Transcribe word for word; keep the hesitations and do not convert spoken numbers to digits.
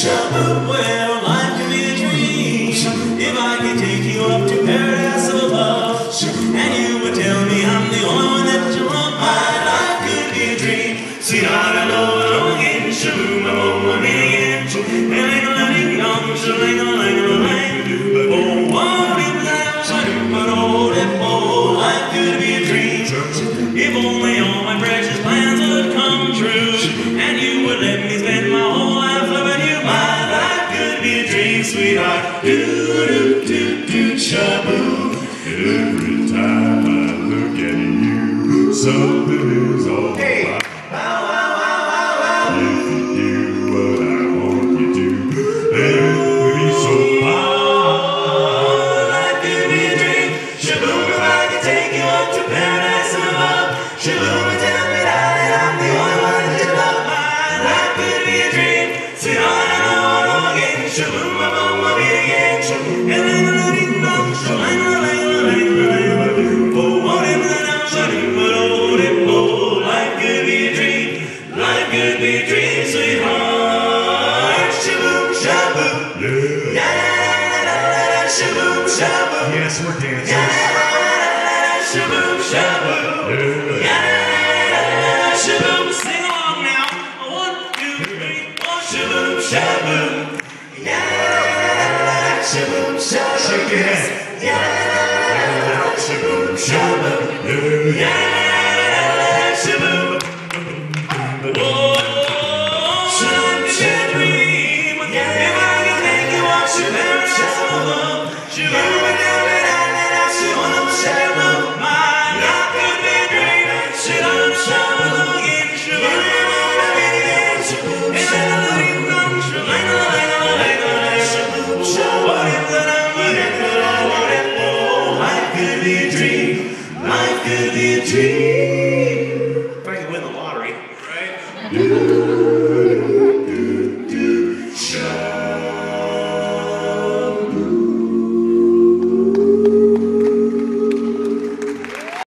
shaboo. Well, life could be a dream if I could take you up to paradise above, and you would tell me I'm the only one that you love. My life could be a dream, sweetheart. I love it again, shaboo, my mama, me again, and ain't no letting down, shalang a lang a lang. But oh, what if that shaboo, but oh, that oh, life could be a dream if only all my precious plans would come true, and you would let me spend my whole life loving you. My life could be a dream, sweetheart. Do do do do shaboo. Every time I look at you, something is all hey. Right. Wow, wow, wow, wow, wow. If you do what I want you to, then it would be so fine. Life could be a dream, shaboo. If I could take you up to paradise above, shaboo, and tell me that I'm the only one that you love. My life could be a dream, sweetheart. I know I know again, shaboo, my mom will be again, and then a ding dong, shalang a lang a lang a lang. Oh, what if that I'm shutting, but oh, if oh, life could be a dream, life could be a dream, sweetheart. Shaboo, shaboo, yeah, yeah, yeah, yeah, yeah, shaboo, shaboo. Yes, we're dancing. Yeah, yeah, yeah, yeah, shaboo, shaboo. Yeah, yeah, yeah, shaboo. Sing along now. One, two, three, four. Shaboo, shaboo. Yeah, yeah, yeah, shaboo, shaboo. Shake your head. Yeah, yeah, shaboo, shaboo. Yeah, yeah, shaboo. Whoa, shaboo, shaboo. Yeah, if I can take you up to paradise above, shaboo, and now that I shaboo, shaboo. My life could be a dream. Shaboo, shaboo again, shaboo, again, shaboo, and then a ding dong, shalang a lang a lang a lang, shaboo, shaboo. What if that I'm looking for? What if oh, life could be a dream? Life could be a dream. If I could win the lottery, right?